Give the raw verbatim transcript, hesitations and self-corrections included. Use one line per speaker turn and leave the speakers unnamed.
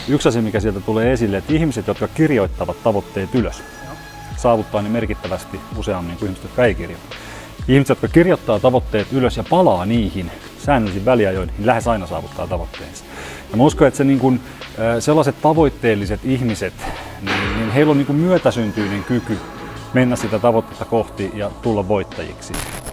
yksi asia, mikä sieltä tulee esille, että ihmiset, jotka kirjoittavat tavoitteet ylös, saavuttaa ne merkittävästi useammin kuin ihmiset, jotka ei kirjoita. Ihmiset, jotka kirjoittaa tavoitteet ylös ja palaa niihin säännöllisin väliajoin, niin lähes aina saavuttaa tavoitteensa. Ja mä uskon, että se, niin kun, sellaiset tavoitteelliset ihmiset, niin, niin heillä on niin kun myötäsyntyinen kyky mennä sitä tavoitetta kohti ja tulla voittajiksi.